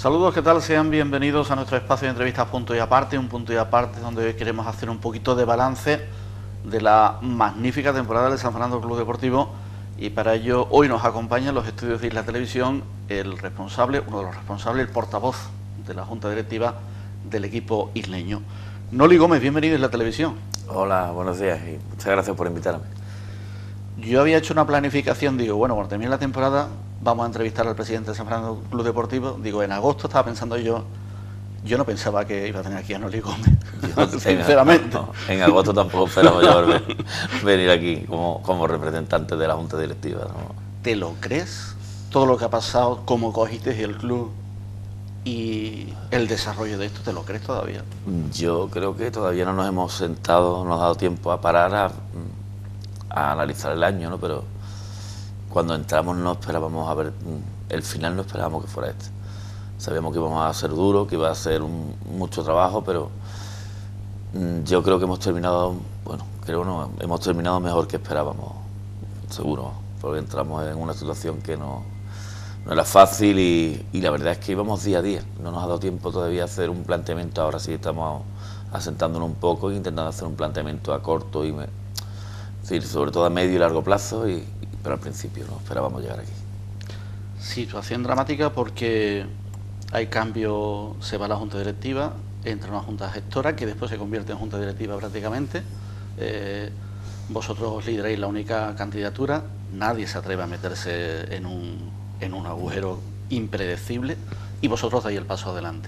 Saludos, ¿qué tal? Sean bienvenidos a nuestro espacio de entrevistas Punto y Aparte, un punto y aparte donde hoy queremos hacer un poquito de balance de la magnífica temporada del San Fernando Club Deportivo, y para ello hoy nos acompaña en los estudios de Isla Televisión el responsable, uno de los responsables, el portavoz de la Junta Directiva del equipo isleño. Noli Gómez, bienvenido a Isla Televisión. Hola, buenos días y muchas gracias por invitarme. Yo había hecho una planificación, digo, bueno, cuando termine la temporada vamos a entrevistar al presidente del San Fernando Club Deportivo. Digo, en agosto estaba pensando yo no pensaba que iba a tener aquí a Noli Gómez, sinceramente. En agosto tampoco esperaba yo venir aquí como representante de la Junta Directiva, ¿no? ¿Te lo crees? Todo lo que ha pasado, cómo cogiste el club y el desarrollo de esto, ¿te lo crees todavía? Yo creo que todavía no nos hemos sentado, no nos ha dado tiempo a parar a analizar el año, ¿no? Pero cuando entramos no esperábamos a ver el final, no esperábamos que fuera este. Sabíamos que íbamos a ser duro, que iba a ser mucho trabajo, pero yo creo que hemos terminado, hemos terminado mejor que esperábamos, seguro, porque entramos en una situación que no era fácil y la verdad es que íbamos día a día. No nos ha dado tiempo todavía a hacer un planteamiento. Ahora sí estamos asentándonos un poco e intentando hacer un planteamiento a corto es decir, sobre todo a medio y largo plazo, pero al principio no esperábamos llegar aquí. Situación dramática porque hay cambio, se va la Junta Directiva, entra una Junta Gestora que después se convierte en Junta Directiva prácticamente. Vosotros lideráis la única candidatura, nadie se atreve a meterse en un agujero impredecible y vosotros dais el paso adelante.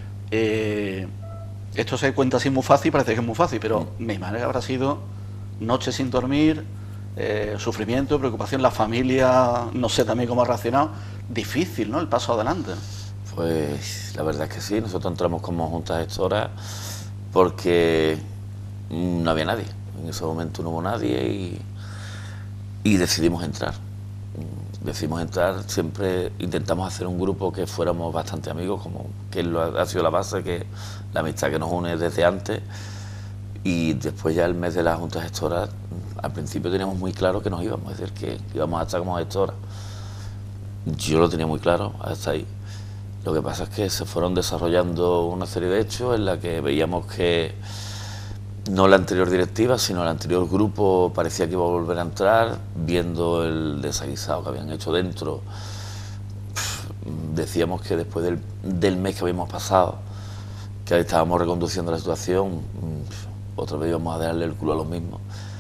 Esto se cuenta así muy fácil, parece que es muy fácil, pero me imagino que habrá sido noches sin dormir, sufrimiento, preocupación, la familia, no sé también cómo ha reaccionado. Difícil, ¿no?, el paso adelante. Pues la verdad es que sí, nosotros entramos como Junta Gestora porque no había nadie, en ese momento no hubo nadie y decidimos entrar. Siempre intentamos hacer un grupo que fuéramos bastante amigos, que ha sido la base, que la amistad que nos une desde antes, y después ya el mes de la Junta Gestora, al principio teníamos muy claro que nos íbamos, es decir, que íbamos a estar como gestora. Yo lo tenía muy claro hasta ahí. Lo que pasa es que se fueron desarrollando una serie de hechos en la que veíamos que no la anterior directiva, sino el anterior grupo parecía que iba a volver a entrar, viendo el desaguisado que habían hecho dentro. Decíamos que después del mes que habíamos pasado, que estábamos reconduciendo la situación, otra vez íbamos a darle el culo a los mismos.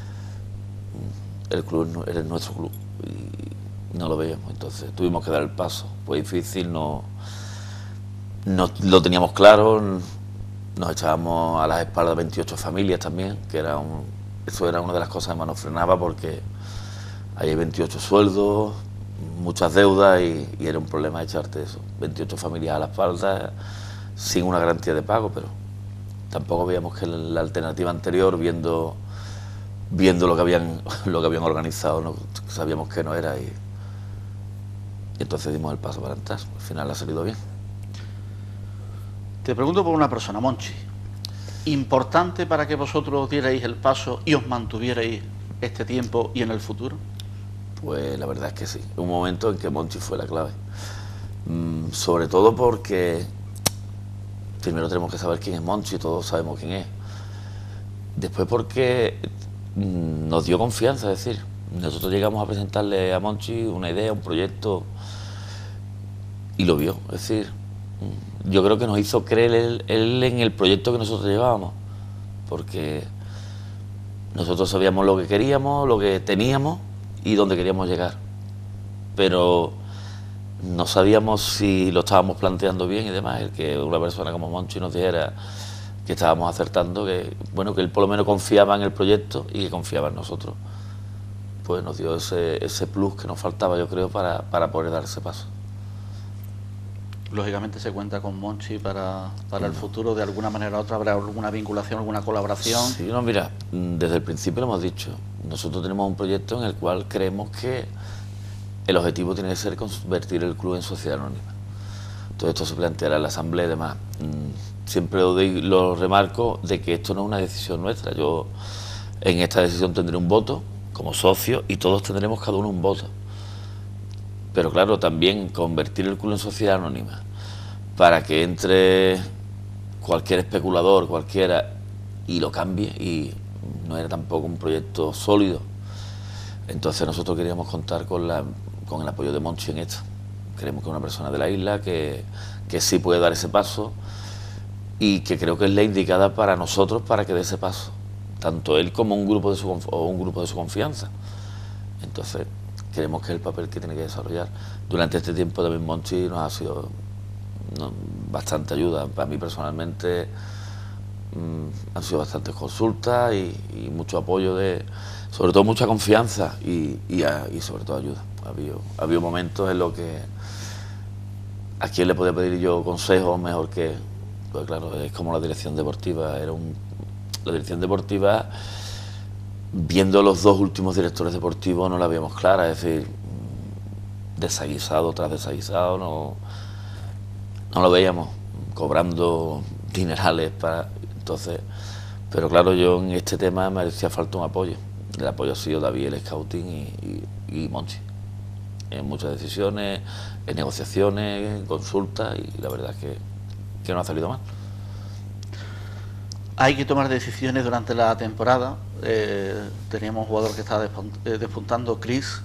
El club era nuestro club y no lo veíamos, entonces tuvimos que dar el paso. Fue difícil, no lo teníamos claro. Nos echábamos a las espaldas 28 familias también, que eso era una de las cosas que más nos frenaba, porque hay 28 sueldos, muchas deudas y era un problema echarte eso, 28 familias a la espalda sin una garantía de pago, pero tampoco veíamos que la alternativa anterior, viendo lo que habían organizado, no, sabíamos que no era y entonces dimos el paso para entrar. Al final ha salido bien. Te pregunto por una persona, Monchi. ¿Importante para que vosotros dierais el paso y os mantuvierais este tiempo y en el futuro? Pues la verdad es que sí. Un momento en que Monchi fue la clave. Sobre todo porque primero tenemos que saber quién es Monchi, todos sabemos quién es. Después porque nos dio confianza, es decir, nosotros llegamos a presentarle a Monchi una idea, un proyecto y lo vio, es decir, yo creo que nos hizo creer él en el proyecto que nosotros llevábamos, porque nosotros sabíamos lo que queríamos, lo que teníamos y dónde queríamos llegar, pero no sabíamos si lo estábamos planteando bien y demás. El que una persona como Monchi nos dijera que estábamos acertando, que él por lo menos confiaba en el proyecto y que confiaba en nosotros, pues nos dio ese plus que nos faltaba, yo creo, para poder dar ese paso. Lógicamente se cuenta con Monchi para el futuro, de alguna manera u otra. ¿Habrá alguna vinculación, alguna colaboración? Sí, no, mira, desde el principio lo hemos dicho. Nosotros tenemos un proyecto en el cual creemos que el objetivo tiene que ser convertir el club en sociedad anónima. Todo esto se planteará en la asamblea y demás. Siempre lo remarco de que esto no es una decisión nuestra. Yo en esta decisión tendré un voto como socio y todos tendremos cada uno un voto. Pero claro, también convertir el club en sociedad anónima para que entre cualquier especulador, cualquiera, y lo cambie, y no era tampoco un proyecto sólido. Entonces nosotros queríamos contar con el apoyo de Monchi en esto. Creemos que es una persona de la isla que sí puede dar ese paso, y que creo que es la indicada para nosotros para que dé ese paso, tanto él como un grupo de su confianza. Entonces creemos que es el papel que tiene que desarrollar. Durante este tiempo también Monchi nos ha sido bastante ayuda. Para mí personalmente han sido bastantes consultas y mucho apoyo, sobre todo mucha confianza y sobre todo ayuda. Ha habido momentos en los que a quién le podía pedir yo consejos mejor que, pues claro, es como la dirección deportiva. La dirección deportiva, viendo los dos últimos directores deportivos, no la veíamos clara, es decir, desaguisado tras desaguisado, no lo veíamos, cobrando dinerales entonces, pero claro, yo en este tema me hacía falta un apoyo. El apoyo ha sido David, el scouting y Monchi, en muchas decisiones, en negociaciones, en consultas, y la verdad es que no ha salido mal. Hay que tomar decisiones durante la temporada. Teníamos un jugador que estaba despuntando, Chris.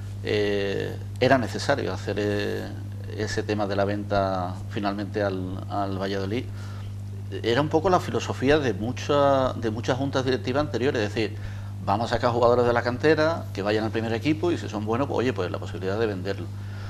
Era necesario hacer ese tema de la venta finalmente al Valladolid. Era un poco la filosofía de muchas juntas directivas anteriores, es decir, vamos a sacar jugadores de la cantera que vayan al primer equipo, y si son buenos, pues, oye, pues la posibilidad de venderlo.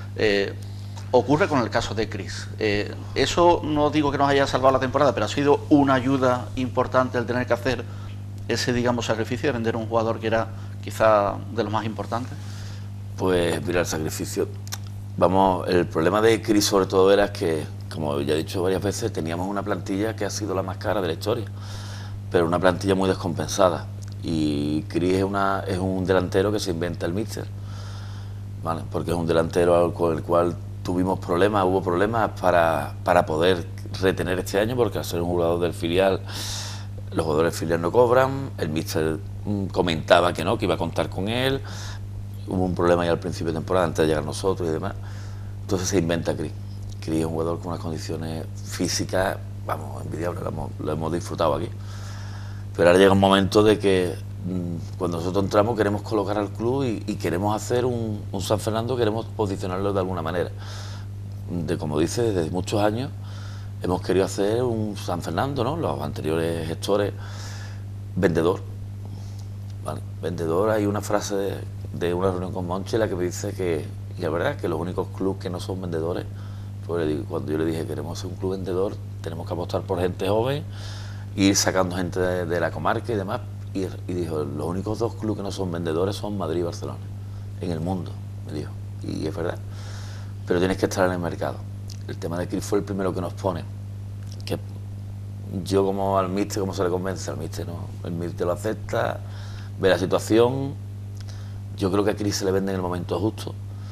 Ocurre con el caso de Chris. Eso no digo que nos haya salvado la temporada, pero ha sido una ayuda importante el tener que hacer ese, digamos, sacrificio de vender un jugador que era quizá de los más importantes. Pues mira, el sacrificio, vamos, el problema de Chris sobre todo era que, como ya he dicho varias veces, teníamos una plantilla que ha sido la más cara de la historia, pero una plantilla muy descompensada, y Chris es un delantero que se inventa el míster, ¿vale? Porque es un delantero con el cual hubo problemas para poder retener este año, porque al ser un jugador del filial, los jugadores del filial no cobran, el míster comentaba que no, que iba a contar con él, hubo un problema ya al principio de temporada, antes de llegar nosotros y demás. Entonces se inventa Chris. Chris es un jugador con unas condiciones físicas, vamos, envidiables, lo hemos disfrutado aquí. Pero ahora llega un momento de que cuando nosotros entramos queremos colocar al club y queremos hacer un San Fernando, queremos posicionarlo de alguna manera. Como dice, desde muchos años hemos querido hacer un San Fernando, ¿no? Los anteriores gestores, vendedor. ¿Vale? Vendedor, hay una frase de una reunión con Monchi en la que me dice que, y la verdad, que los únicos clubes que no son vendedores, pues cuando yo le dije que queremos ser un club vendedor, tenemos que apostar por gente joven, ir sacando gente de la comarca y demás, y dijo, los únicos dos clubes que no son vendedores son Madrid y Barcelona, en el mundo, me dijo, y es verdad, pero tienes que estar en el mercado. El tema de Chris fue el primero que nos pone, que yo como al míster, ¿cómo se le convence? Al míster no, el míster lo acepta, ve la situación. Yo creo que a Chris se le vende en el momento justo,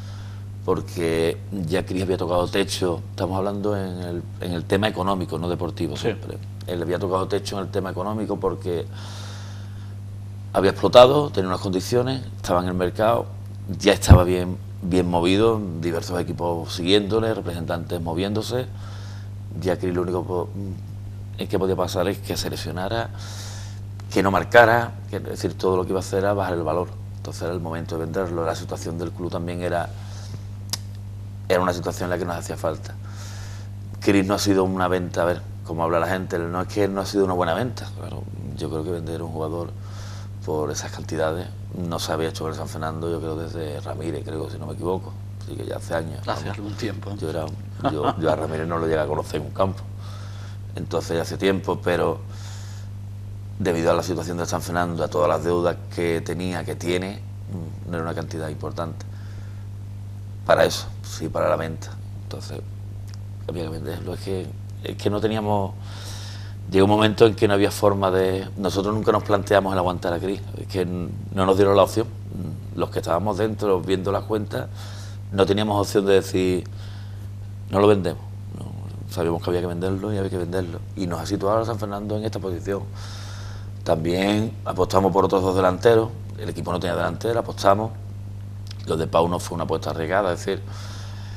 porque ya Chris había tocado techo, estamos hablando en el tema económico, no deportivo siempre. Sí. Él había tocado techo en el tema económico porque había explotado, tenía unas condiciones, estaba en el mercado, ya estaba bien movido, diversos equipos siguiéndole, representantes moviéndose. Ya Chris lo único que podía pasar es que se lesionara, que no marcara, es decir, todo lo que iba a hacer era bajar el valor. Entonces era el momento de venderlo. La situación del club también era una situación en la que nos hacía falta. Chris no ha sido una venta, a ver, como habla la gente, no es que no ha sido una buena venta. Claro, yo creo que vender un jugador por esas cantidades no se había hecho en el San Fernando, yo creo desde Ramírez, creo, si no me equivoco. Así que ya hace años. Hace algún tiempo. Yo a Ramírez no lo llegué a conocer en un campo. Entonces ya hace tiempo, pero debido a la situación de San Fernando, a todas las deudas que tenía, que tiene, no era una cantidad importante. Para eso, sí, para la venta. Entonces, había que venderlo. Es que no teníamos... Llegó un momento en que no había forma de... Nosotros nunca nos planteamos el aguantar a Chris. Es que no nos dieron la opción. Los que estábamos dentro, viendo las cuentas, no teníamos opción de decir, no lo vendemos. No, sabíamos que había que venderlo y había que venderlo. Y nos ha situado a San Fernando en esta posición. También apostamos por otros dos delanteros. El equipo no tenía delantera, apostamos. Los de Pau no fue una apuesta arriesgada, es decir,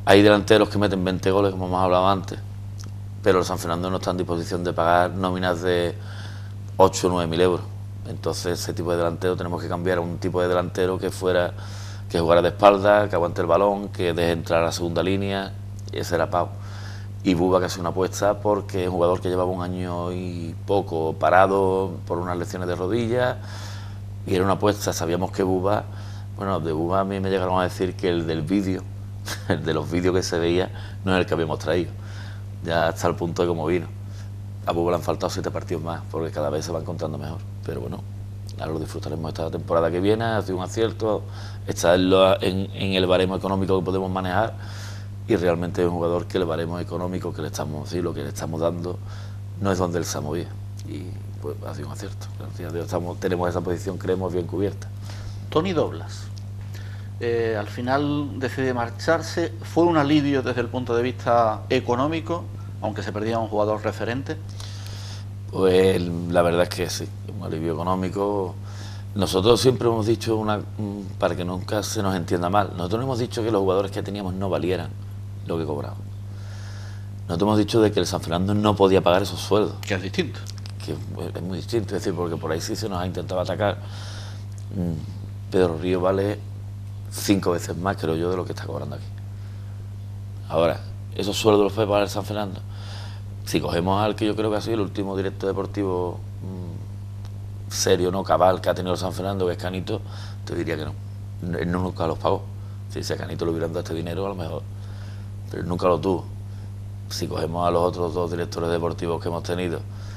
Hay delanteros que meten 20 goles, como hemos hablado antes, pero el San Fernando no está en disposición de pagar nóminas de 8 o 9 mil euros. Entonces ese tipo de delantero tenemos que cambiar a un tipo de delantero que jugara de espalda, que aguante el balón, que deje entrar a la segunda línea. Y ese era Pau. Y Buba, que hace una apuesta porque es un jugador que llevaba un año y poco parado por unas lesiones de rodillas, y era una apuesta. Sabíamos que Buba, bueno, de Buba a mí me llegaron a decir que el del vídeo, el de los vídeos que se veía, no es el que habíamos traído, ya hasta el punto de cómo vino. A Buba le han faltado 7 partidos más, porque cada vez se va encontrando mejor, pero bueno, ahora lo disfrutaremos esta temporada que viene. Ha sido un acierto, está en el baremo económico que podemos manejar, y realmente es un jugador que el baremo económico que le estamos, sí, lo que le estamos dando no es donde él se movía, y pues ha sido un acierto. Gracias a Dios tenemos esa posición, creemos, bien cubierta. Toni Doblas, al final decide marcharse. ¿Fue un alivio desde el punto de vista económico, aunque se perdía un jugador referente? Pues la verdad es que sí, un alivio económico. Nosotros siempre hemos dicho, para que nunca se nos entienda mal, nosotros no hemos dicho que los jugadores que teníamos no valieran lo que cobraban. Nosotros hemos dicho de que el San Fernando no podía pagar esos sueldos. Que es distinto. Que es muy distinto, es decir, porque por ahí sí se nos ha intentado atacar. Pedro Río vale 5 veces más, creo yo, de lo que está cobrando aquí. Ahora, esos sueldos los puede pagar el San Fernando. Si cogemos al que yo creo que ha sido el último director deportivo serio, no cabal, que ha tenido el San Fernando, que es Canito, te diría que no. Él nunca los pagó. Si a Canito le hubieran dado este dinero, a lo mejor, pero él nunca lo tuvo. Si cogemos a los otros 2 directores deportivos que hemos tenido,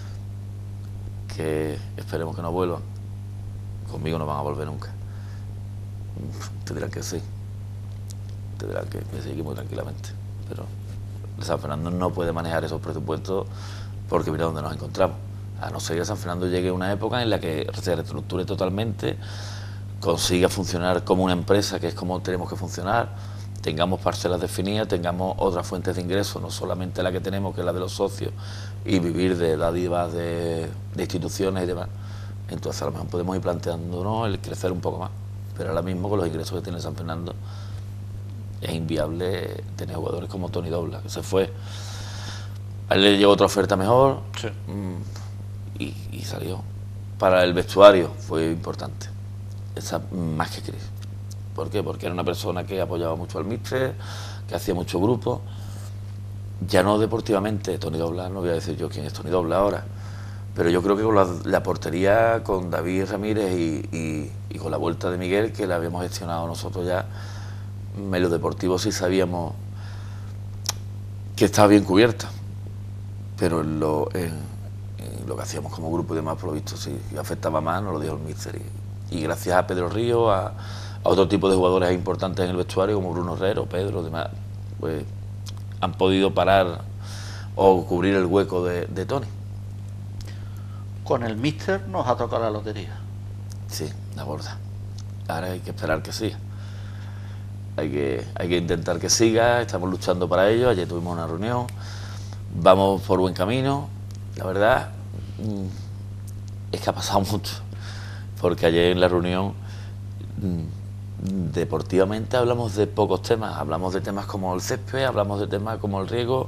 que esperemos que no vuelvan, conmigo no van a volver nunca. Te dirán que sí, te dirán que sí, que muy tranquilamente, pero el San Fernando no puede manejar esos presupuestos, porque mira dónde nos encontramos. A no ser que San Fernando llegue a una época en la que se reestructure totalmente, consiga funcionar como una empresa, que es como tenemos que funcionar, tengamos parcelas definidas, tengamos otras fuentes de ingresos, no solamente la que tenemos, que es la de los socios, y vivir de dádivas de instituciones y demás. Entonces a lo mejor podemos ir planteándonos el crecer un poco más, pero ahora mismo con los ingresos que tiene San Fernando es inviable tener jugadores como Toni Doblas, que se fue. A él le llegó otra oferta mejor, sí, y salió. Para el vestuario fue importante, más que Cris. ¿Por qué? Porque era una persona que apoyaba mucho al míster, que hacía mucho grupo. Ya no deportivamente, Toni Doblas, no voy a decir yo quién es Toni Doblas ahora, pero yo creo que con la portería, con David Ramírez y con la vuelta de Miguel, que la habíamos gestionado nosotros ya, en lo deportivo sí sabíamos que estaba bien cubierta, pero en lo que hacíamos como grupo y demás, por lo visto, sí afectaba más, nos lo dijo el míster. Y gracias a Pedro Río, a otro tipo de jugadores importantes en el vestuario, como Bruno Herrero, Pedro, demás, pues han podido parar o cubrir el hueco de Toni. Con el míster nos ha tocado la lotería. Sí, la gorda. Ahora hay que esperar que siga. Hay que intentar que siga, estamos luchando para ello. Ayer tuvimos una reunión, vamos por buen camino. La verdad es que ha pasado mucho, porque ayer en la reunión deportivamente hablamos de pocos temas. Hablamos de temas como el césped, hablamos de temas como el riego.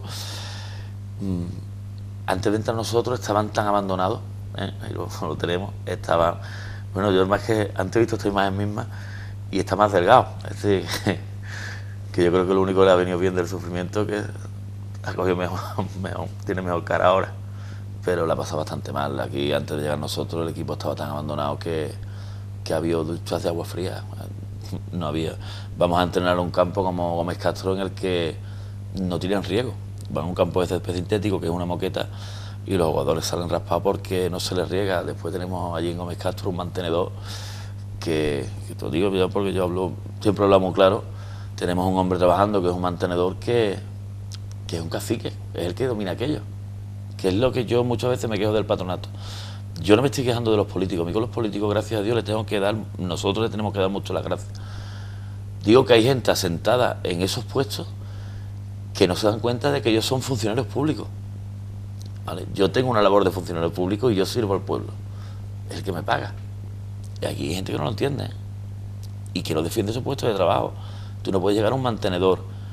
Antes de entrar nosotros estaban tan abandonados, ahí lo tenemos, estaban, bueno, yo más que antes he visto esta imagen misma y está más delgado, es decir, que yo creo que lo único que le ha venido bien del sufrimiento es que ha cogido mejor, tiene mejor cara ahora, pero la ha pasado bastante mal. Aquí antes de llegar nosotros el equipo estaba tan abandonado que había duchas de agua fría, no había. Vamos a entrenar a un campo como Gómez Castro en el que no tiran riego, van a un campo de césped sintético que es una moqueta y los jugadores salen raspados porque no se les riega. Después tenemos allí en Gómez Castro un mantenedor que te lo digo yo porque yo siempre hablamos claro. Tenemos un hombre trabajando que es un mantenedor que es un cacique, es el que domina aquello, que es lo que yo muchas veces me quejo del patronato. Yo no me estoy quejando de los políticos, a mí con los políticos, gracias a Dios, nosotros le tenemos que dar mucho las gracias. Digo que hay gente asentada en esos puestos que no se dan cuenta de que ellos son funcionarios públicos. ¿Vale? Yo tengo una labor de funcionario público y yo sirvo al pueblo, es el que me paga. Y aquí hay gente que no lo entiende y que no defiende su puesto de trabajo. Tú no puedes llegar a un mantenedor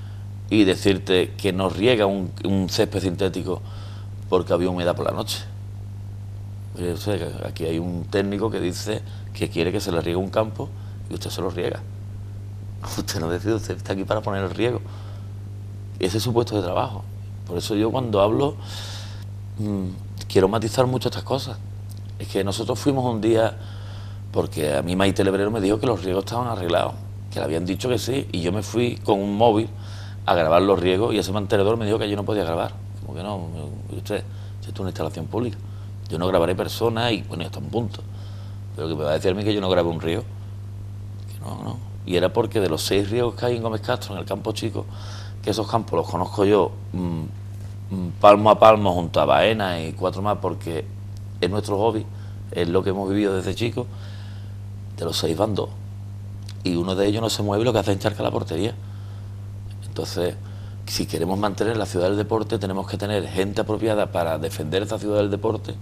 y decirte que no riega un césped sintético porque había humedad por la noche. Yo sé que aquí hay un técnico que dice que quiere que se le riegue un campo y usted se lo riega. Usted no decide, usted está aquí para poner el riego. Ese es su puesto de trabajo. Por eso yo cuando hablo quiero matizar mucho estas cosas. Es que nosotros fuimos un día, porque a mí Maite Lebrero me dijo que los riegos estaban arreglados, que le habían dicho que sí, y yo me fui con un móvil a grabar los riegos y ese mantenedor me dijo que yo no podía grabar. Como que no, usted, esto es una instalación pública. Yo no grabaré personas y bueno, hasta un punto. Pero que me va a decir a mí que yo no grabé un riego. Que no. Y era porque de los 6 riegos que hay en Gómez Castro, en el campo chico, que esos campos los conozco yo palmo a palmo junto a Baena y 4 más, porque es nuestro hobby, es lo que hemos vivido desde chicos. De los 6 van 2 y uno de ellos no se mueve y lo que hace es encharcar la portería. Entonces, si queremos mantener la ciudad del deporte, tenemos que tener gente apropiada para defender esa ciudad del deporte,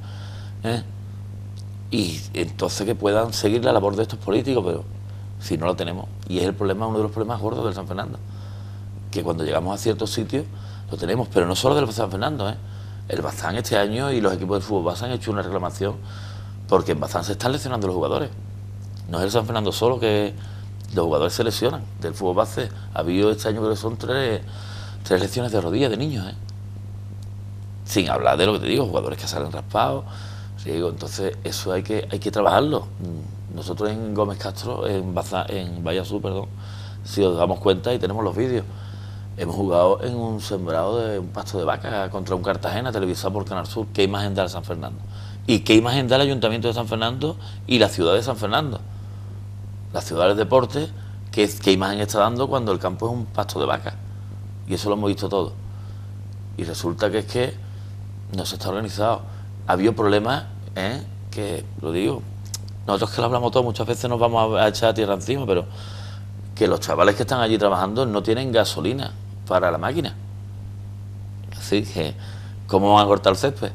y entonces que puedan seguir la labor de estos políticos, pero si no lo tenemos, y es el problema, uno de los problemas gordos del San Fernando, que cuando llegamos a ciertos sitios lo tenemos, pero no solo del San Fernando, el Bazán este año y los equipos de fútbol base han hecho una reclamación porque en Bazán se están lesionando los jugadores. No es el San Fernando solo que los jugadores se lesionan del fútbol base. Ha habido este año, creo que son 3 lesiones de rodillas de niños, sin hablar de lo que te digo, jugadores que salen raspados. Entonces eso hay que trabajarlo. Nosotros en Gómez Castro, en Bahía Sur, perdón, si os damos cuenta y tenemos los vídeos, hemos jugado en un sembrado de un pasto de vaca contra un Cartagena televisado por Canal Sur. ¿Qué imagen da el San Fernando? ¿Y qué imagen da el Ayuntamiento de San Fernando y la ciudad de San Fernando? La ciudad del deporte, ¿qué imagen está dando cuando el campo es un pasto de vaca? Y eso lo hemos visto todo. Y resulta que es que no se está organizado. Ha habido problemas, que, lo digo, nosotros que lo hablamos todo, muchas veces nos vamos a echar tierra encima, pero que los chavales que están allí trabajando no tienen gasolina para la máquina. Así que, ¿cómo van a cortar el césped?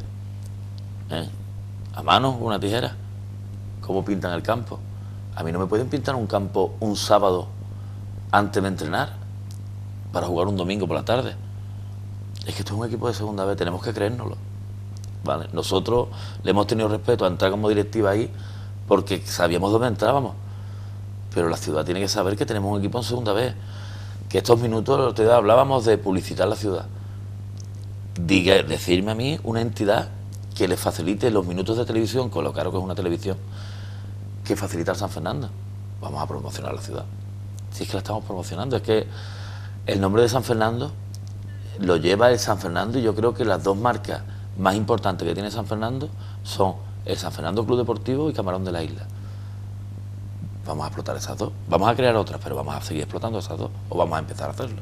¿A mano, con una tijera? ¿Cómo pintan el campo? A mí no me pueden pintar un campo un sábado antes de entrenar para jugar un domingo por la tarde. Es que esto es un equipo de segunda vez, tenemos que creérnoslo, ¿vale? Nosotros le hemos tenido respeto a entrar como directiva ahí porque sabíamos dónde entrábamos, pero la ciudad tiene que saber que tenemos un equipo en segunda vez, que estos minutos hablábamos de publicitar la ciudad. Decirme a mí una entidad que le facilite los minutos de televisión, con lo caro que es una televisión, que facilita al San Fernando. Vamos a promocionar la ciudad. Si es que la estamos promocionando, es que el nombre de San Fernando lo lleva el San Fernando, y yo creo que las 2 marcas más importantes que tiene San Fernando son el San Fernando Club Deportivo y Camarón de la Isla. Vamos a explotar esas 2. Vamos a crear otras, pero vamos a seguir explotando esas 2, o vamos a empezar a hacerlo.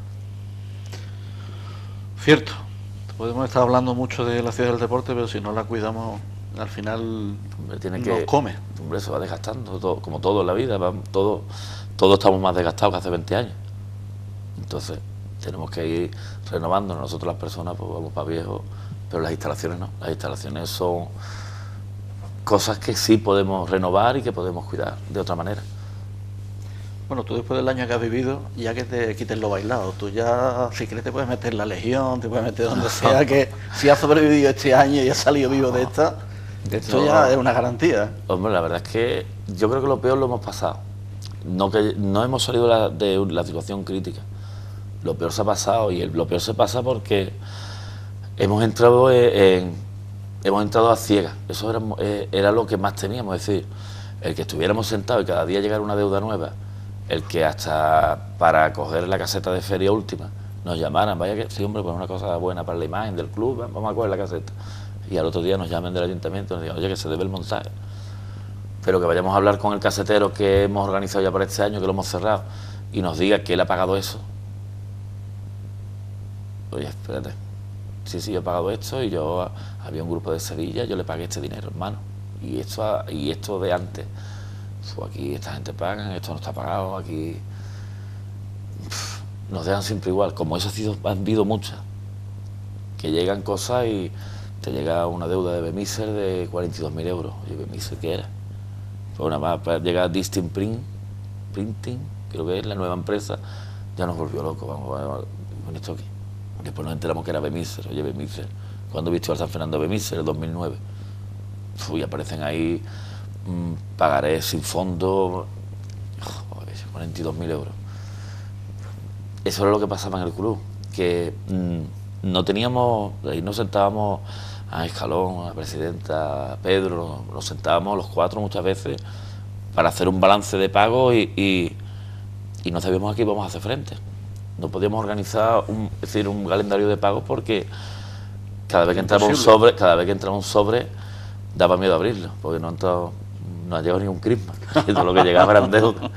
Cierto. Podemos estar hablando mucho de la ciudad del deporte, pero si no la cuidamos, al final nos come. Hombre, se va desgastando, todo, como todo en la vida, todos estamos más desgastados que hace 20 años. Entonces, tenemos que ir renovándonos. Nosotros las personas pues vamos para viejos, pero las instalaciones no. Las instalaciones son cosas que sí podemos renovar y que podemos cuidar de otra manera. Bueno, tú después del año que has vivido, ya que te quites lo bailado, tú ya, si quieres, te puedes meter en la Legión, te puedes meter donde sea, que si has sobrevivido este año y has salido vivo de esta, esto ya es una garantía. Hombre, la verdad es que yo creo que lo peor lo hemos pasado. No hemos salido de la situación crítica. Lo peor se ha pasado, y lo peor se pasa porque hemos entrado a ciegas. Eso era lo que más teníamos, es decir, el que estuviéramos sentados y cada día llegara una deuda nueva, el que hasta para coger la caseta de feria última nos llamaran, vaya que sí, hombre, pues una cosa buena para la imagen del club, vamos a coger la caseta, y al otro día nos llamen del ayuntamiento y nos digan, oye, que se debe el montaje, pero que vayamos a hablar con el casetero que hemos organizado ya para este año, que lo hemos cerrado, y nos diga que él ha pagado eso. Oye, espérate, sí, yo he pagado esto, y yo había un grupo de Sevilla, yo le pagué este dinero, hermano, y esto de antes. Aquí esta gente paga, esto no está pagado, aquí nos dejan siempre igual. Como eso han habido muchas, que llegan cosas y te llega una deuda de Bemiser de 42.000 euros. Oye, ¿Bemiser qué era? Pues una más, llega Distinct Printing, creo que es la nueva empresa, ya nos volvió locos. Vamos, con esto aquí. Después nos enteramos que era Bemíser. Oye, Bemíser, ¿cuándo visto al San Fernando Bemíser? El 2009. Y aparecen ahí pagarés sin fondo, 42.000 euros. Eso era lo que pasaba en el club, que no teníamos, ahí nos sentábamos a Escalón, a la presidenta, a Pedro, nos sentábamos los cuatro muchas veces para hacer un balance de pago y no sabíamos a qué íbamos a hacer frente. No podíamos organizar un calendario de pagos porque cada vez que entraba un sobre, daba miedo abrirlo, porque no ha llegado ni un crisma, y todo lo que llegaba eran deudas.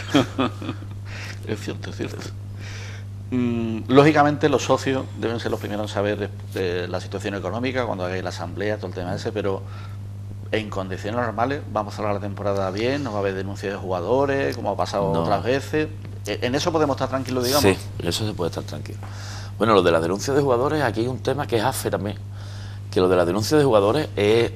Es cierto, es cierto. Lógicamente los socios deben ser los primeros en saber de la situación económica cuando hagáis la asamblea, todo el tema ese, pero en condiciones normales vamos a cerrar la temporada bien, no va a haber denuncias de jugadores, como ha pasado otras veces. ¿En eso podemos estar tranquilos, digamos? Sí, en eso se puede estar tranquilo. Bueno, lo de las denuncias de jugadores, aquí hay un tema que es AFE también, que lo de las denuncias de jugadores es...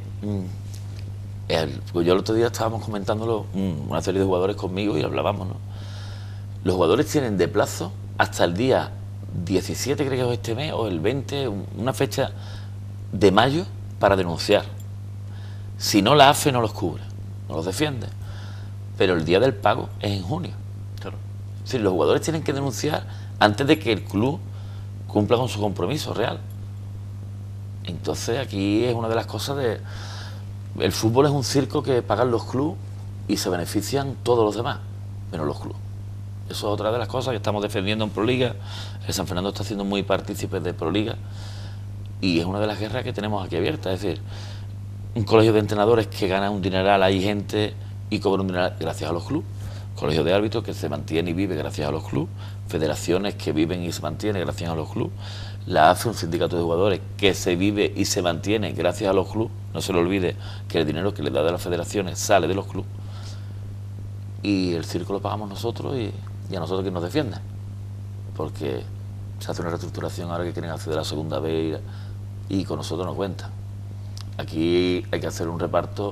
yo el otro día estábamos comentándolo, una serie de jugadores conmigo y hablábamos, ¿no? Los jugadores tienen de plazo hasta el día 17, creo que es este mes, o el 20, una fecha de mayo para denunciar. Si no, la AFE no los cubre, no los defiende. Pero el día del pago es en junio. Claro. Es decir, los jugadores tienen que denunciar antes de que el club cumpla con su compromiso real. Entonces aquí es una de las cosas de... El fútbol es un circo que pagan los clubes y se benefician todos los demás, menos los clubes. Eso es otra de las cosas que estamos defendiendo en Proliga. El San Fernando está siendo muy partícipe de Proliga y es una de las guerras que tenemos aquí abierta. Es decir, un colegio de entrenadores que gana un dineral, hay gente y cobra un dineral gracias a los clubes. Colegio de árbitros que se mantiene y vive gracias a los clubes. Federaciones que viven y se mantienen gracias a los clubes. La AFE, un sindicato de jugadores que se vive y se mantiene gracias a los clubes. No se le olvide que el dinero que le da de las federaciones sale de los clubes. Y el circo lo pagamos nosotros y a nosotros que nos defienden. Porque se hace una reestructuración ahora que quieren hacer de la segunda B y con nosotros no cuentan. Aquí hay que hacer un reparto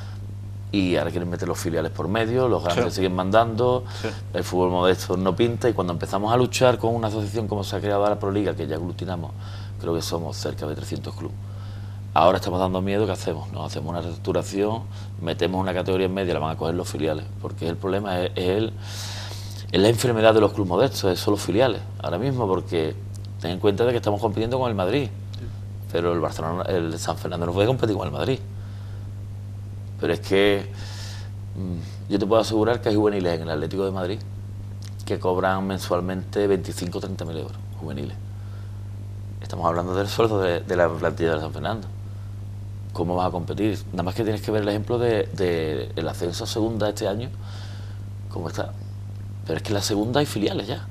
y ahora quieren meter los filiales por medio, los grandes siguen mandando, el fútbol modesto no pinta y cuando empezamos a luchar con una asociación como se ha creado ahora Proliga, que ya aglutinamos, creo que somos cerca de 300 clubes. Ahora estamos dando miedo, ¿qué hacemos? Nos hacemos una reestructuración, metemos una categoría en media, la van a coger los filiales, porque el problema es la enfermedad de los clubes modestos, son los filiales, ahora mismo, porque ten en cuenta de que estamos compitiendo con el Madrid, pero el Barcelona, el San Fernando no puede competir con el Madrid. Pero es que yo te puedo asegurar que hay juveniles en el Atlético de Madrid que cobran mensualmente 25 o 30.000 euros, juveniles. Estamos hablando del sueldo de la plantilla del San Fernando. ¿Cómo vas a competir? Nada más que tienes que ver el ejemplo del ascenso a segunda este año, cómo está. Pero es que en la segunda hay filiales ya.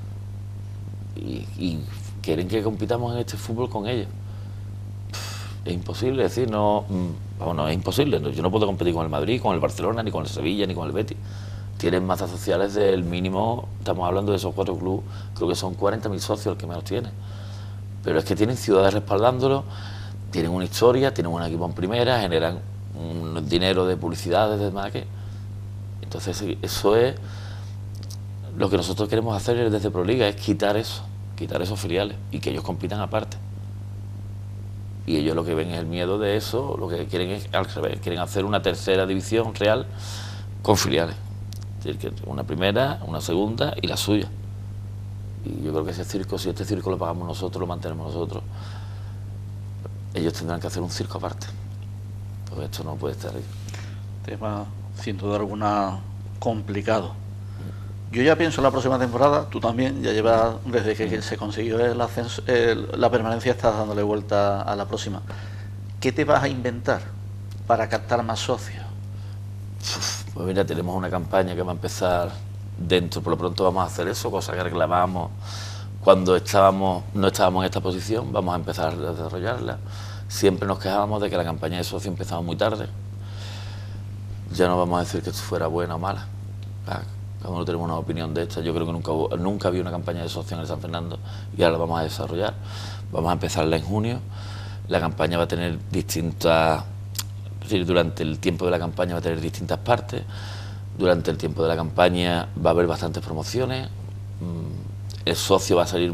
Y quieren que compitamos en este fútbol con ellos. Es imposible, es decir, no es imposible. Yo no puedo competir con el Madrid, con el Barcelona, ni con el Sevilla, ni con el Betis. Tienen masas sociales del mínimo, estamos hablando de esos 4 clubes, creo que son 40.000 socios el que menos tiene. Pero es que tienen ciudades respaldándolo, tienen una historia, tienen un equipo en primera, generan un dinero de publicidades, de demás que... Entonces eso es lo que nosotros queremos hacer desde Proliga, es quitar esos filiales y que ellos compitan aparte. Y ellos lo que ven es el miedo de eso, lo que quieren es al revés, quieren hacer una tercera división real con filiales. Es decir, que una primera, una segunda y la suya. Y yo creo que ese circo, si este circo lo pagamos nosotros, lo mantenemos nosotros, ellos tendrán que hacer un circo aparte. Pues esto no puede estar ahí. Tema, sin duda alguna, complicado. Yo ya pienso en la próxima temporada, tú también, ya llevas, desde que se consiguió el ascenso, la permanencia, estás dándole vuelta a la próxima. ¿Qué te vas a inventar para captar más socios? Pues mira, tenemos una campaña que va a empezar dentro, por lo pronto vamos a hacer eso, cosa que reclamamos cuando no estábamos en esta posición, vamos a empezar a desarrollarla. Siempre nos quejábamos de que la campaña de socios empezaba muy tarde. Ya no vamos a decir que esto fuera buena o mala. Cada uno tenemos una opinión de esta. Yo creo que nunca había una campaña de socios en el San Fernando y ahora la vamos a desarrollar. Vamos a empezarla en junio. La campaña va a tener distintas... Es decir, durante el tiempo de la campaña va a tener distintas partes. Durante el tiempo de la campaña va a haber bastantes promociones. el socio va a salir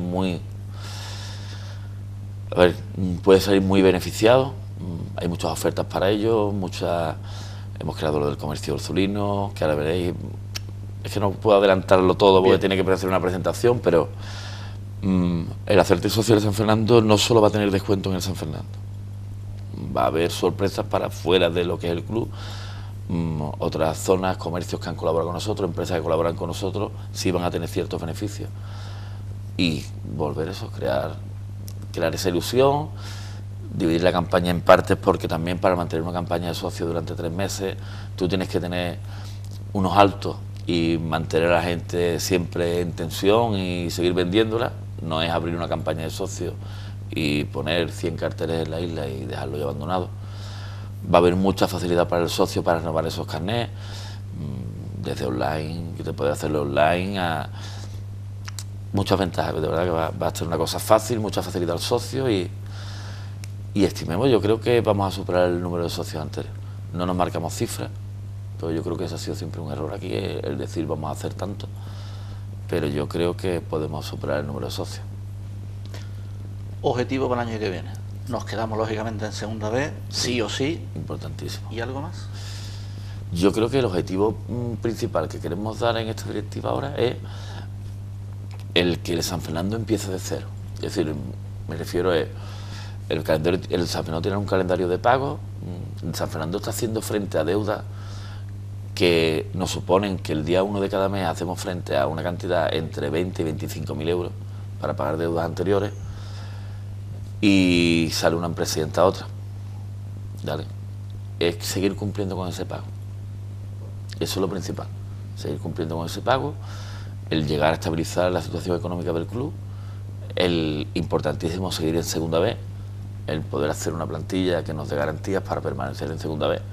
puede salir muy beneficiado. Hay muchas ofertas para ello, hemos creado lo del comercio ursulino, que ahora veréis. Es que no puedo adelantarlo todo porque tiene que hacer una presentación, pero el hacerte socio de San Fernando no solo va a tener descuento en el San Fernando, va a haber sorpresas para fuera de lo que es el club. Otras zonas, comercios que han colaborado con nosotros, empresas que colaboran con nosotros, sí van a tener ciertos beneficios. Y volver eso, crear esa ilusión, dividir la campaña en partes, porque también para mantener una campaña de socio durante 3 meses tú tienes que tener unos altos y mantener a la gente siempre en tensión y seguir vendiéndola. No es abrir una campaña de socio y poner 100 carteles en la isla y dejarlo ya abandonado. Va a haber mucha facilidad para el socio para renovar esos carnés, desde online, que te puede hacerlo online, a muchas ventajas. De verdad que va a ser una cosa fácil, mucha facilidad al socio y estimemos, yo creo que vamos a superar el número de socios anteriores. No nos marcamos cifras, pero yo creo que ese ha sido siempre un error aquí, el decir vamos a hacer tanto, pero yo creo que podemos superar el número de socios. Objetivo para el año que viene. Nos quedamos lógicamente en segunda B, sí o sí. Importantísimo. ¿Y algo más? Yo creo que el objetivo principal que queremos dar en esta directiva ahora es el que el San Fernando empiece de cero. Es decir, me refiero a el San Fernando tiene un calendario de pago. El San Fernando está haciendo frente a deudas que nos suponen que el día 1 de cada mes hacemos frente a una cantidad entre 20 y 25.000 euros para pagar deudas anteriores. Y sale una empresa y entra otra. ¿Vale? Es seguir cumpliendo con ese pago. Eso es lo principal. Seguir cumpliendo con ese pago, el llegar a estabilizar la situación económica del club, el importantísimo seguir en segunda B, el poder hacer una plantilla que nos dé garantías para permanecer en segunda B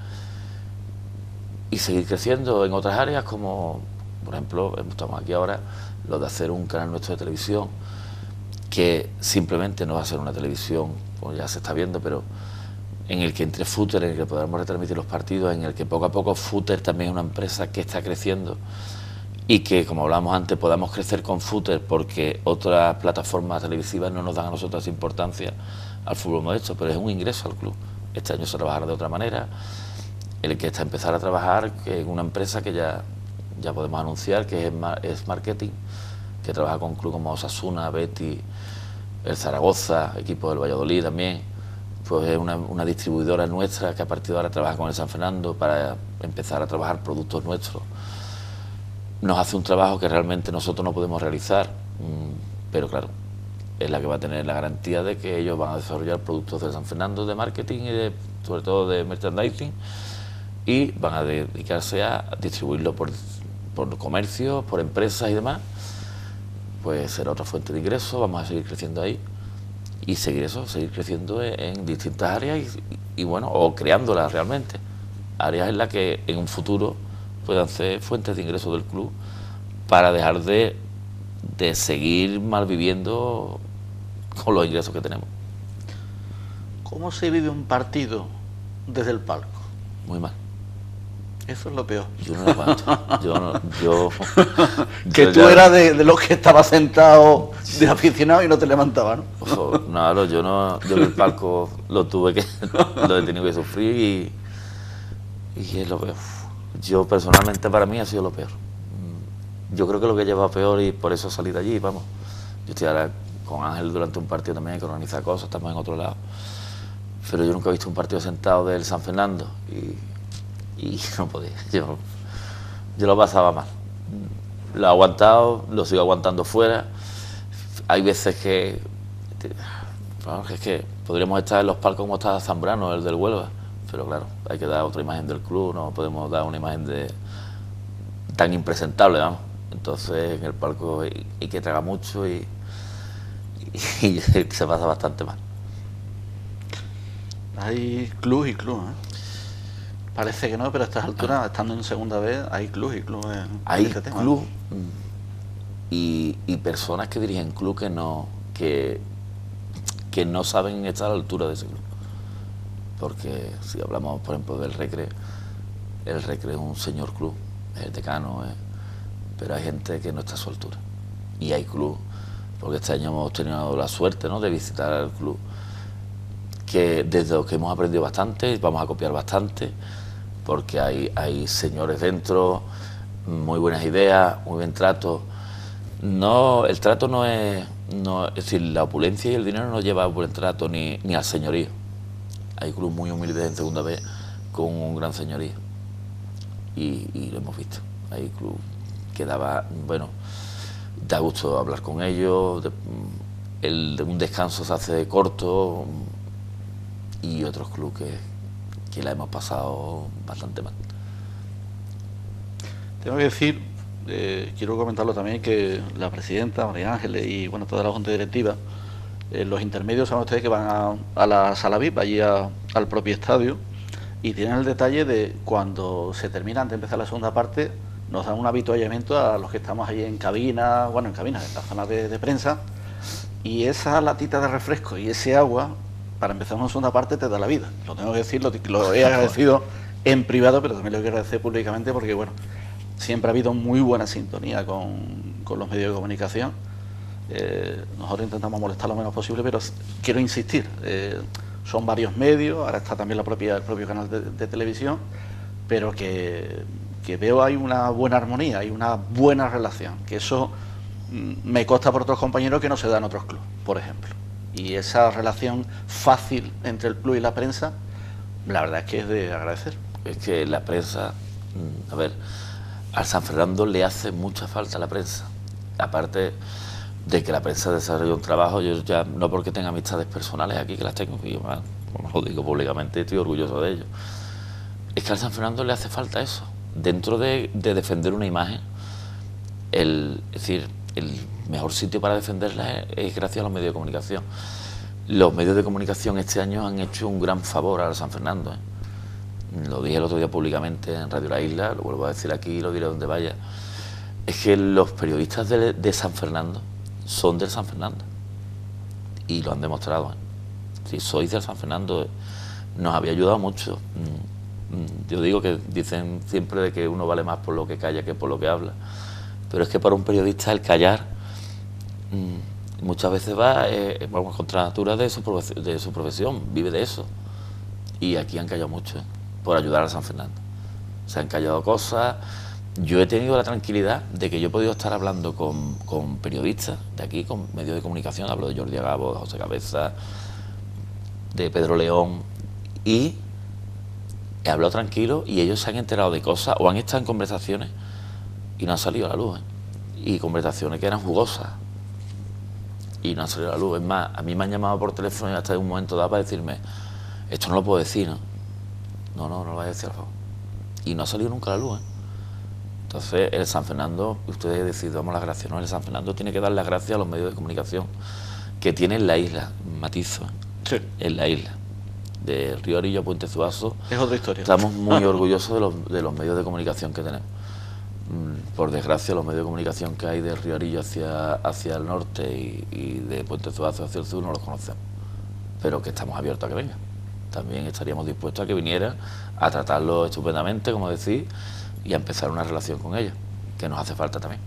y seguir creciendo en otras áreas como, por ejemplo, estamos aquí ahora, lo de hacer un canal nuestro de televisión, que simplemente no va a ser una televisión, como ya se está viendo, pero en el que entre Footer, en el que podamos retransmitir los partidos, en el que poco a poco Footer también es una empresa que está creciendo y que, como hablábamos antes, podamos crecer con Footer porque otras plataformas televisivas no nos dan a nosotros esa importancia al fútbol modesto, pero es un ingreso al club. Este año se trabajará de otra manera, el que está empezar a trabajar que en una empresa que ya podemos anunciar, que es Marketing, que trabaja con clubes como Osasuna, Betis, el Zaragoza, equipo del Valladolid también. Pues es una distribuidora nuestra que a partir de ahora trabaja con el San Fernando para empezar a trabajar productos nuestros. Nos hace un trabajo que realmente nosotros no podemos realizar, pero claro, es la que va a tener la garantía de que ellos van a desarrollar productos del San Fernando de marketing y sobre todo de merchandising, y van a dedicarse a distribuirlo por comercios, por empresas y demás. Pues será otra fuente de ingresos, vamos a seguir creciendo ahí y seguir creciendo en distintas áreas y bueno, o creándolas realmente, áreas en las que en un futuro puedan ser fuentes de ingresos del club para dejar de seguir malviviendo con los ingresos que tenemos. ¿Cómo se vive un partido desde el palco? Muy mal. Eso es lo peor. Yo no lo aguanto. Que tú eras de los que estaba sentado de aficionado y no te levantaba, ¿no? No, yo en el palco lo he tenido que sufrir y es lo peor. Yo personalmente, para mí ha sido lo peor. Yo creo que lo que he llevado peor y por eso salí de allí, vamos. Yo estoy ahora con Ángel durante un partido también, que organiza cosas, estamos en otro lado. Pero yo nunca he visto un partido sentado del San Fernando y no podía. Yo lo pasaba mal. Lo he aguantado, lo sigo aguantando fuera. Hay veces que es que podríamos estar en los palcos como está Zambrano, el del Huelva, pero claro, hay que dar otra imagen del club, no podemos dar una imagen tan impresentable, vamos. Entonces en el palco hay que tragar mucho y se pasa bastante mal. Hay club y club, ¿eh? Parece que no, pero a estas alturas, estando en segunda vez, hay club y club en hay este tema. Club y personas que dirigen club que no saben estar a la altura de ese club. Porque si hablamos, por ejemplo, del Recre, el Recre es un señor club, es el decano, pero hay gente que no está a su altura. Y hay club porque este año hemos tenido la suerte, ¿no?, de visitar el club, que desde lo que hemos aprendido bastante, vamos a copiar bastante, porque hay señores dentro, muy buenas ideas, muy buen trato. No, el trato no es decir, la opulencia y el dinero no lleva a buen trato ni al señorío. Hay clubes muy humildes en segunda vez con un gran señorío, y lo hemos visto. Hay clubes que daba, bueno, da gusto hablar con ellos, un descanso se hace corto, y otros clubes que la hemos pasado bastante mal. Tengo que decir, quiero comentarlo también, que la presidenta, María Ángeles, y bueno, toda la junta directiva, los intermedios saben ustedes que van a la sala VIP, allí al propio estadio, y tienen el detalle de cuando se termina, antes de empezar la segunda parte, nos dan un avituallamiento a los que estamos allí en cabina, en la zona de prensa, y esa latita de refresco y ese agua, para empezar una segunda parte, te da la vida. Lo tengo que decir, lo he agradecido en privado, pero también lo quiero agradecer públicamente, porque bueno, siempre ha habido muy buena sintonía con los medios de comunicación. Nosotros intentamos molestar lo menos posible, pero quiero insistir, son varios medios, ahora está también el propio canal de televisión, pero que veo hay una buena armonía, hay una buena relación, que eso me consta por otros compañeros que no se da en otros clubes, por ejemplo. Y esa relación fácil entre el club y la prensa, la verdad es que es de agradecer. Es que la prensa, a ver, al San Fernando le hace mucha falta la prensa. Aparte de que la prensa desarrolla un trabajo, yo ya, no porque tenga amistades personales aquí, que las tengo, y yo, como lo digo públicamente, estoy orgulloso de ello. Es que al San Fernando le hace falta eso. Dentro de defender una imagen, es decir, el mejor sitio para defenderla es gracias a los medios de comunicación. Los medios de comunicación este año han hecho un gran favor al San Fernando, ¿eh? Lo dije el otro día públicamente en Radio La Isla, lo vuelvo a decir aquí y lo diré donde vaya. Es que los periodistas de San Fernando son del San Fernando, y lo han demostrado, ¿eh? Si sois del San Fernando, nos había ayudado mucho. Yo digo que dicen siempre de que uno vale más por lo que calla que por lo que habla, pero es que para un periodista el callar muchas veces va contra la natura de su profesión, vive de eso, y aquí han callado mucho, por ayudar a San Fernando. Se han callado cosas. Yo he tenido la tranquilidad de que yo he podido estar hablando con periodistas de aquí, con medios de comunicación, hablo de Jordi Agabo, de José Cabeza, de Pedro León, y he hablado tranquilo, y ellos se han enterado de cosas o han estado en conversaciones y no han salido a la luz, ¿eh? Y conversaciones que eran jugosas y no han salido a la luz. Es más, a mí me han llamado por teléfono y hasta en un momento dado para decirme, esto no lo puedo decir, ¿no? No lo voy a decir, por favor. Y no ha salido nunca a la luz, ¿eh? Entonces, el San Fernando, ustedes deciden, damos las gracias, ¿no? El San Fernando tiene que dar las gracias a los medios de comunicación que tienen la isla, matizo, ¿eh? Sí. En la isla, de Río Orillo a Puente Zuazo. Es otra historia. Estamos muy orgullosos de los medios de comunicación que tenemos. Por desgracia, los medios de comunicación que hay de Río Orillo hacia el norte y de Puente Zuazo hacia el sur no los conocemos, pero que estamos abiertos a que vengan. También estaríamos dispuestos a que vinieran, a tratarlo estupendamente, como decís, y a empezar una relación con ellos, que nos hace falta también.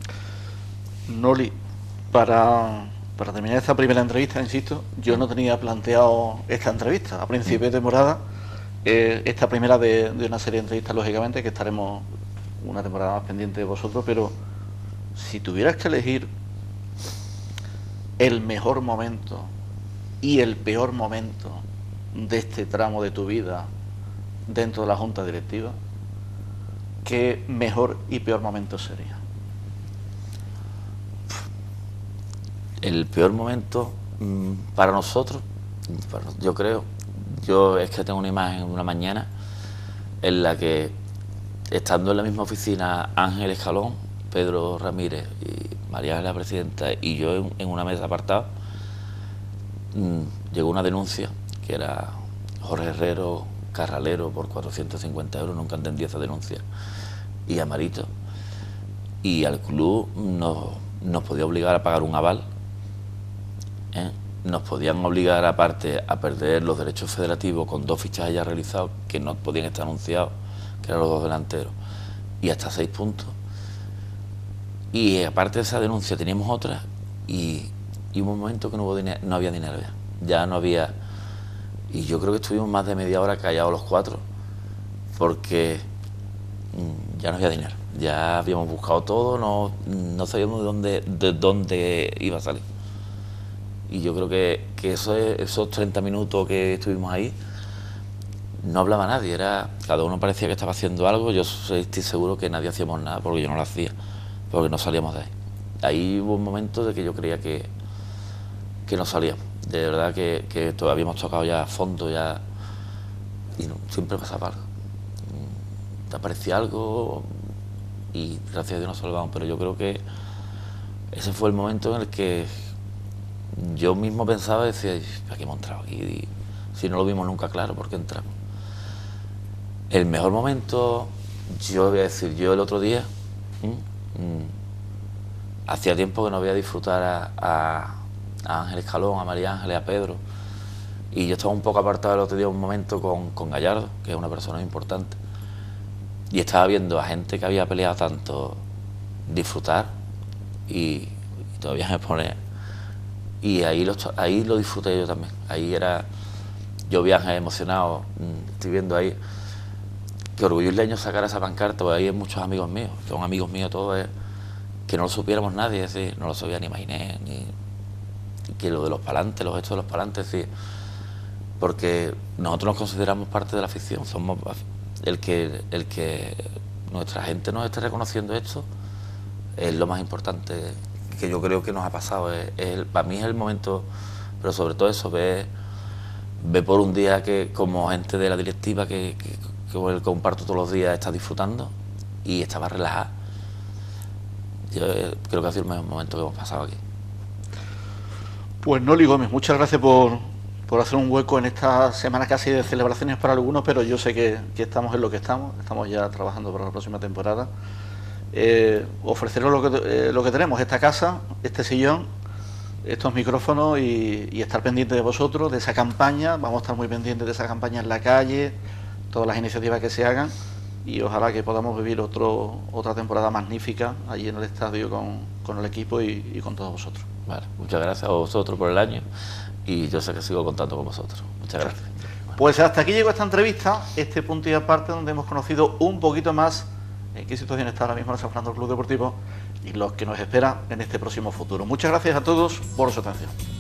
Noli, para terminar esta primera entrevista, insisto, yo no tenía planteado esta entrevista a principio de temporada, esta primera de una serie de entrevistas, lógicamente, que estaremos una temporada más pendiente de vosotros, pero si tuvieras que elegir el mejor momento y el peor momento de este tramo de tu vida dentro de la Junta Directiva, ¿qué mejor y peor momento sería? El peor momento para nosotros, yo creo, es que tengo una imagen una mañana en la que, estando en la misma oficina Ángel Escalón, Pedro Ramírez y María Ángeles, la presidenta, y yo en una mesa apartada, llegó una denuncia que era Jorge Herrero Carralero por 450 euros, nunca entendí esa denuncia, y Amarito, y al club nos podía obligar a pagar un aval, ¿eh? Nos podían obligar aparte a perder los derechos federativos con 2 fichajes ya realizados que no podían estar anunciados, que eran los 2 delanteros, y hasta 6 puntos. Y aparte de esa denuncia teníamos otra y hubo un momento que no hubo dinero, no había dinero ya no había, y yo creo que estuvimos más de media hora callados los cuatro, porque ya no había dinero, ya habíamos buscado todo, no sabíamos de dónde iba a salir. Y yo creo que esos 30 minutos que estuvimos ahí, no hablaba nadie, cada uno parecía que estaba haciendo algo. Yo estoy seguro que nadie hacíamos nada, porque yo no lo hacía, porque no salíamos de ahí. Ahí hubo un momento de que yo creía que no salíamos, de verdad que todavía habíamos tocado ya a fondo, ya, y no, siempre pasaba algo. Te aparecía algo y gracias a Dios nos salvamos, pero yo creo que ese fue el momento en el que yo mismo pensaba y decía, ¿para qué hemos entrado aquí? Y si no lo vimos nunca claro, ¿por qué entramos? El mejor momento, yo voy a decir, yo el otro día, hacía tiempo que no veía disfrutar a Ángel Escalón, a María Ángeles, a Pedro, y yo estaba un poco apartado el otro día un momento con Gallardo, que es una persona importante, y estaba viendo a gente que había peleado tanto disfrutar, y todavía me pone, y ahí lo disfruté yo también. Ahí yo vi a Ángel emocionado, estoy viendo ahí que Orgullo Isleño sacar esa pancarta, porque ahí hay muchos amigos míos, que son amigos míos todos, que no lo supiéramos nadie, es decir, no lo sabía ni Mainé, ni que lo de los palantes, los hechos de los palantes, es decir, porque nosotros nos consideramos parte de la afición, somos el que nuestra gente nos esté reconociendo esto, es lo más importante que yo creo que nos ha pasado. Para mí es el momento, pero sobre todo eso, ve por un día que como gente de la directiva que con el que comparto todos los días está disfrutando y estaba relajada. Yo creo que ha sido el mejor momento que hemos pasado aquí. Pues Noli Gómez, muchas gracias por hacer un hueco en esta semana casi de celebraciones para algunos, pero yo sé que estamos en lo que estamos ya trabajando para la próxima temporada. Ofreceros lo que tenemos, esta casa, este sillón, estos micrófonos y estar pendientes de vosotros, de esa campaña. Vamos a estar muy pendientes de esa campaña en la calle, todas las iniciativas que se hagan, y ojalá que podamos vivir otra temporada magnífica allí en el estadio con el equipo y con todos vosotros. Vale, muchas gracias a vosotros por el año y yo sé que sigo contando con vosotros. Muchas gracias. Pues hasta aquí llegó esta entrevista, este punto y aparte, donde hemos conocido un poquito más en qué situación está ahora mismo el San Fernando Club Deportivo y lo que nos espera en este próximo futuro. Muchas gracias a todos por su atención.